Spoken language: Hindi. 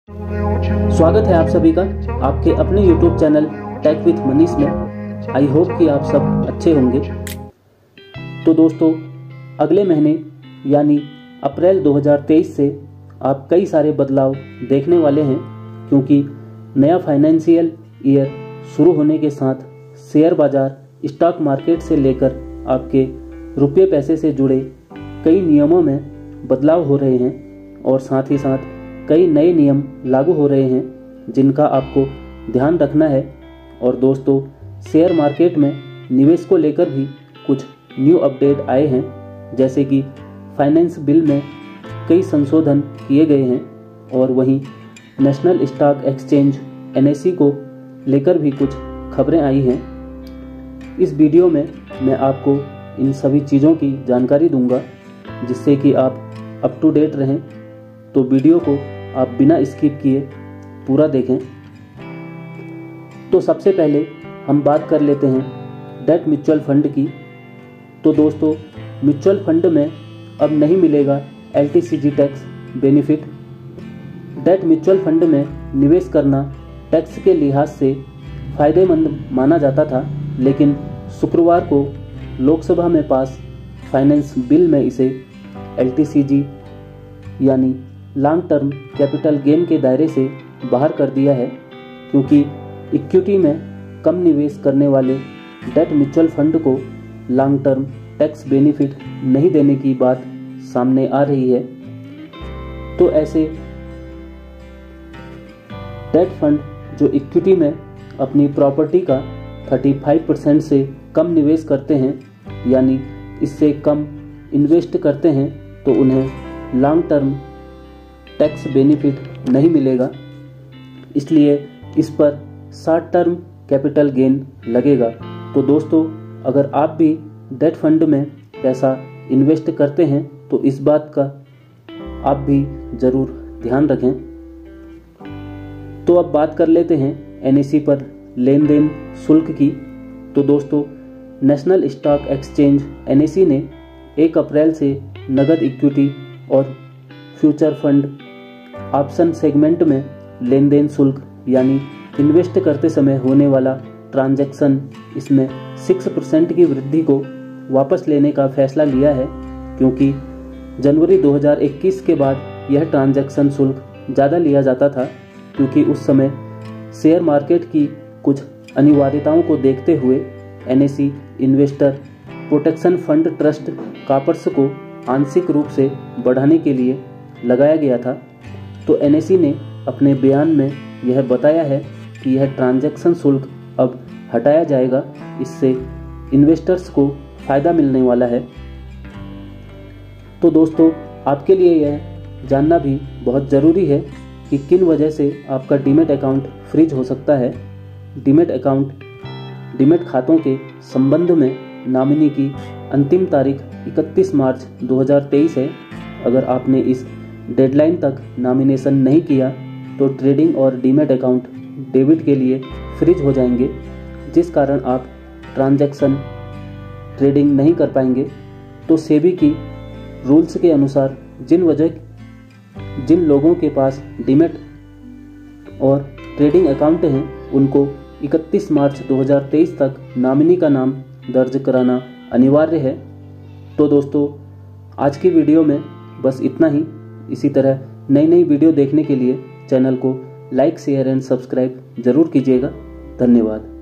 स्वागत है आप सभी का आपके अपने YouTube channel tech with Manish में। आई होप कि आप सब अच्छे होंगे। तो दोस्तों, अगले महीने यानी अप्रैल 2023 से आप कई सारे बदलाव देखने वाले हैं, क्योंकि नया फाइनेंशियल ईयर शुरू होने के साथ शेयर बाजार, स्टॉक मार्केट से लेकर आपके रुपये पैसे से जुड़े कई नियमों में बदलाव हो रहे हैं और साथ ही साथ कई नए नियम लागू हो रहे हैं जिनका आपको ध्यान रखना है। और दोस्तों, शेयर मार्केट में निवेश को लेकर भी कुछ न्यू अपडेट आए हैं, जैसे कि फाइनेंस बिल में कई संशोधन किए गए हैं और वहीं नेशनल स्टॉक एक्सचेंज NSE को लेकर भी कुछ खबरें आई हैं। इस वीडियो में मैं आपको इन सभी चीज़ों की जानकारी दूंगा, जिससे कि आप अप टू डेट रहें। तो वीडियो को आप बिना स्किप किए पूरा देखें। तो सबसे पहले हम बात कर लेते हैं डेट म्यूचुअल फंड की। तो दोस्तों, म्यूचुअल फंड में अब नहीं मिलेगा LTCG tax benefit. Debt mutual fund में निवेश करना टैक्स के लिहाज से फ़ायदेमंद माना जाता था, लेकिन शुक्रवार को लोकसभा में पास फाइनेंस बिल में इसे LTCG यानी लॉन्ग टर्म कैपिटल गेन के दायरे से बाहर कर दिया है, क्योंकि इक्विटी में कम निवेश करने वाले डेट म्यूचुअल फंड को लॉन्ग टर्म टैक्स बेनिफिट नहीं देने की बात सामने आ रही है। तो ऐसे डेट फंड जो इक्विटी में अपनी प्रॉपर्टी का 35% से कम निवेश करते हैं, यानी इससे कम इन्वेस्ट करते हैं, तो उन्हें लॉन्ग टर्म टैक्स बेनिफिट नहीं मिलेगा। इसलिए इस पर शॉर्ट टर्म कैपिटल गेन लगेगा। तो दोस्तों, अगर आप भी डेट फंड में पैसा इन्वेस्ट करते हैं तो इस बात का आप भी ज़रूर ध्यान रखें। तो अब बात कर लेते हैं NSE पर लेन देन शुल्क की। तो दोस्तों, नेशनल स्टॉक एक्सचेंज NSE ने 1 अप्रैल से नगद इक्विटी और फ्यूचर फंड ऑप्शन सेगमेंट में लेन देन शुल्क यानी इन्वेस्ट करते समय होने वाला ट्रांजैक्शन, इसमें 6% की वृद्धि को वापस लेने का फैसला लिया है, क्योंकि जनवरी 2021 के बाद यह ट्रांजैक्शन शुल्क ज़्यादा लिया जाता था, क्योंकि उस समय शेयर मार्केट की कुछ अनिवार्यताओं को देखते हुए NSE investor protection fund trust corpus को आंशिक रूप से बढ़ाने के लिए लगाया गया था। तो NSE ने अपने बयान में यह बताया है कि यह ट्रांजैक्शन शुल्क अब हटाया जाएगा। इससे इन्वेस्टर्स को फ़ायदा मिलने वाला है। तो दोस्तों, आपके लिए यह जानना भी बहुत ज़रूरी है कि किन वजह से आपका डीमैट अकाउंट फ्रीज हो सकता है। डीमैट खातों के संबंध में नॉमिनी की अंतिम तारीख 31 मार्च 2023 है। अगर आपने इस डेडलाइन तक नॉमिनेशन नहीं किया तो ट्रेडिंग और डीमैट अकाउंट डेबिट के लिए फ्रीज हो जाएंगे, जिस कारण आप ट्रांजैक्शन ट्रेडिंग नहीं कर पाएंगे। तो सेबी की रूल्स के अनुसार जिन लोगों के पास डीमैट और ट्रेडिंग अकाउंट हैं, उनको 31 मार्च 2023 तक नॉमिनी का नाम दर्ज कराना अनिवार्य है। तो दोस्तों, आज की वीडियो में बस इतना ही। इसी तरह नई वीडियो देखने के लिए चैनल को लाइक, शेयर एंड सब्सक्राइब जरूर कीजिएगा। धन्यवाद।